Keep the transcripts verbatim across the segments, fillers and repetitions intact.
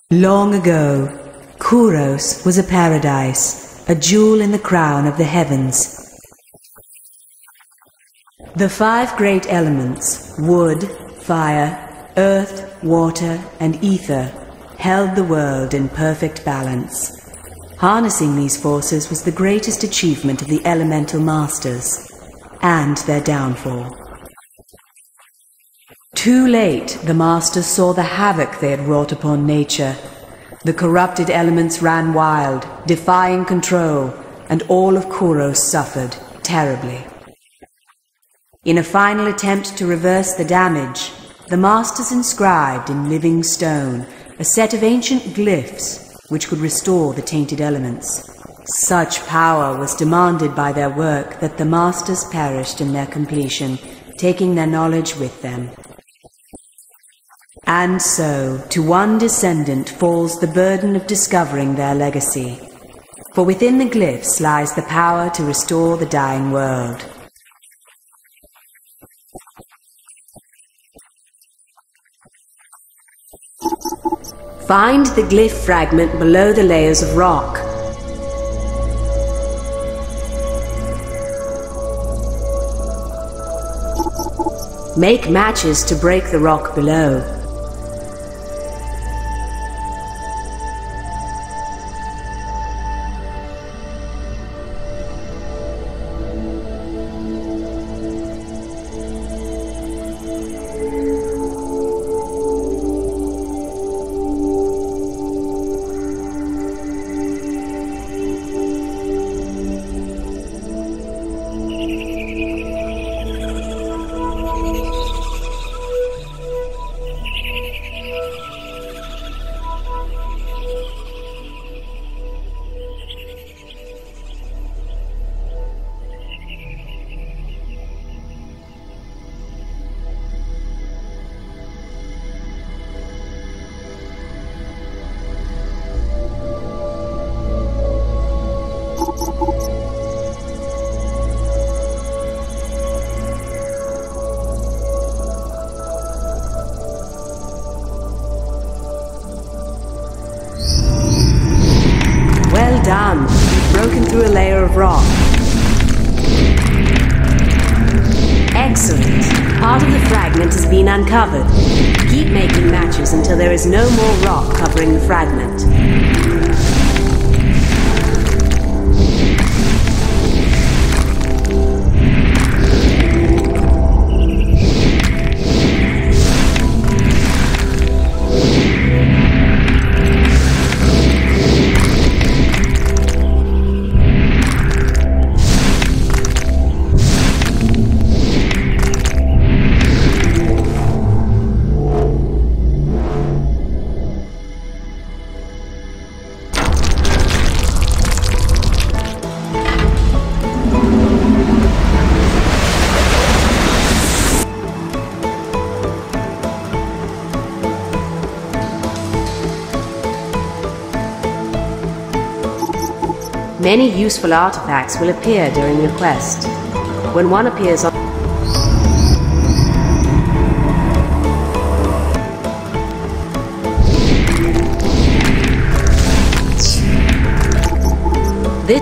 Long ago, Kuros was a paradise, a jewel in the crown of the heavens. The five great elements, wood, fire, earth, water, and ether, held the world in perfect balance. Harnessing these forces was the greatest achievement of the elemental masters, and their downfall. Too late, the masters saw the havoc they had wrought upon nature. The corrupted elements ran wild, defying control, and all of Kuros suffered terribly. In a final attempt to reverse the damage, the masters inscribed in living stone a set of ancient glyphs which could restore the tainted elements. Such power was demanded by their work that the masters perished in their completion, taking their knowledge with them. And so, to one descendant falls the burden of discovering their legacy. For within the glyphs lies the power to restore the dying world. Find the glyph fragment below the layers of rock. Make matches to break the rock below. Done. You've broken through a layer of rock. Excellent. Part of the fragment has been uncovered. Keep making matches until there is no more rock covering the fragment. Many useful artifacts will appear during your quest. When one appears on this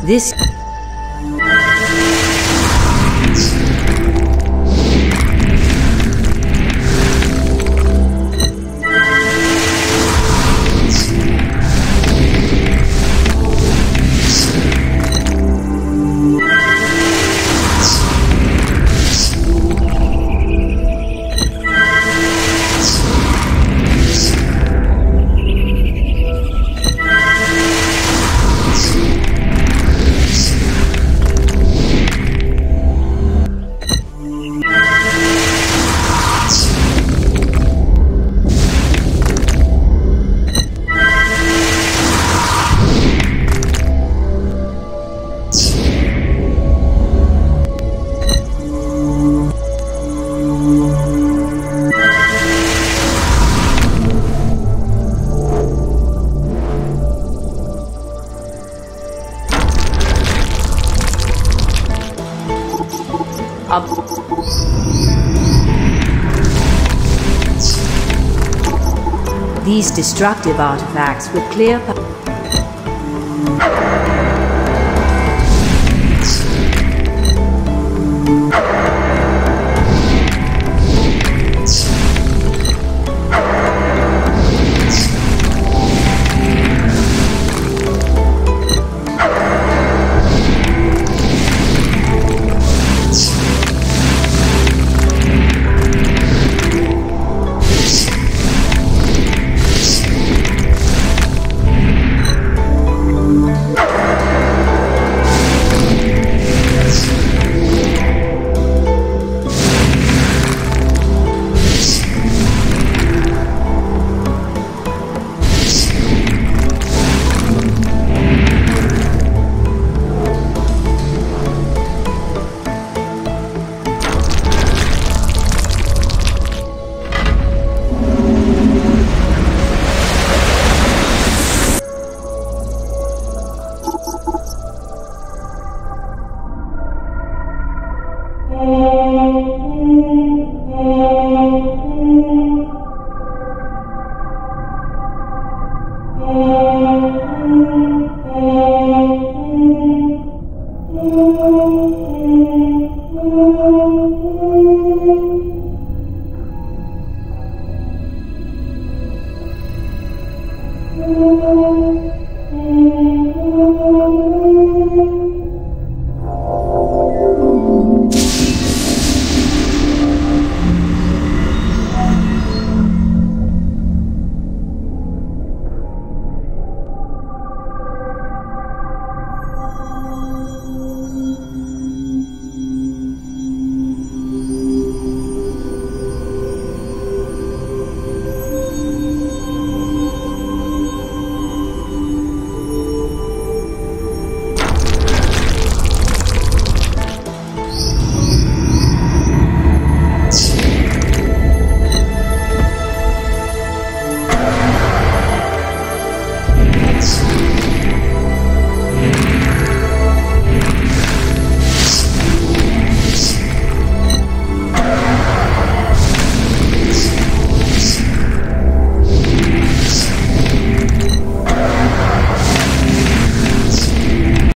This... These destructive artifacts with clear...